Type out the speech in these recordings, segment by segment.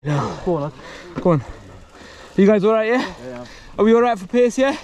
Yeah. Go on, lad. Go on. Are you guys alright, yeah? Yeah. Are we alright for pace, yeah?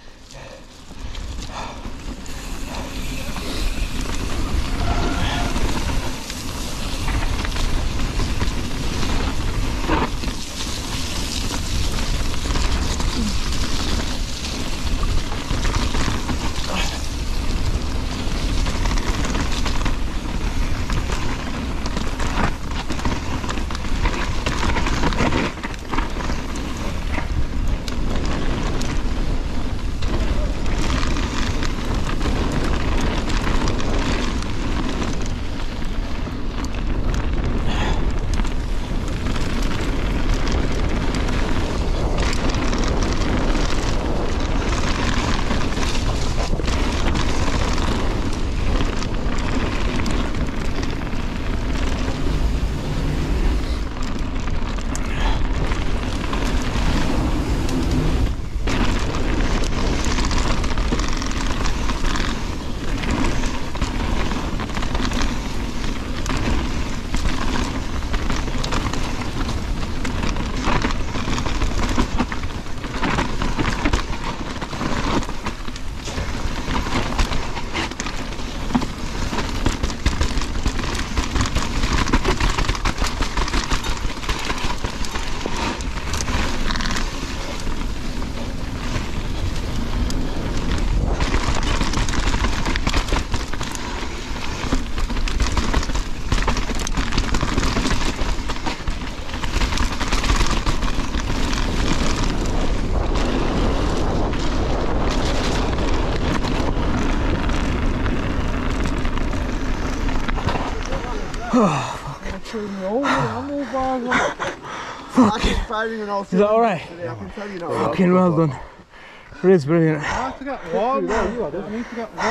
Fuck. Is that alright? Fucking well done. It's brilliant. I have to get warm. I need to get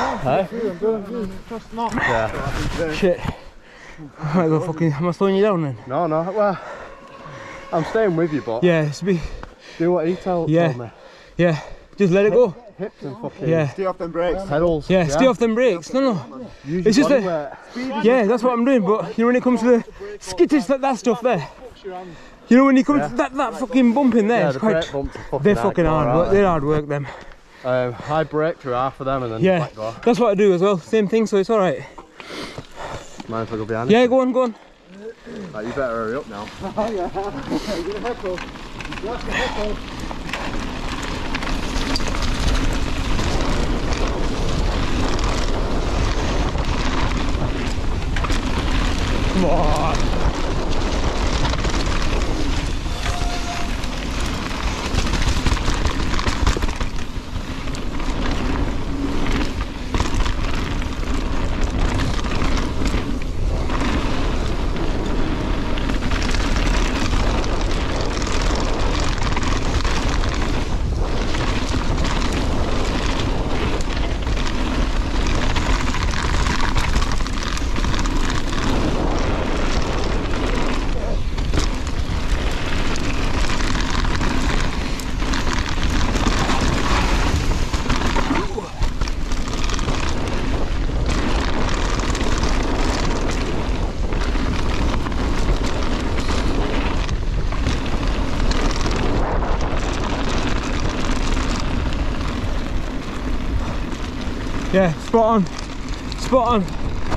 warm. Just not. Yeah. Shit. I might go fucking. Am I slowing you down then? No, well, I'm staying with you, but. Yeah, it's be. Do what he told me. Yeah. Just let it go. Hips and fucking. Yeah. Stay off them brakes. Pedals. Yeah, stay off them brakes. No. It's just a. Yeah, that's what I'm doing. But you know when it comes to the skittish, that stuff there. You know when you come to that fucking bump in there, yeah, it's quite. They're fucking hard work. They're hard work them. I brake through half of them and then yeah, go. That's what I do as well. Same thing, so it's all right. Mind if I go behind? Yeah, go on. Right, you better hurry up now. Oh yeah. Get a heckle. That's the heckle. Come on. Yeah, spot on.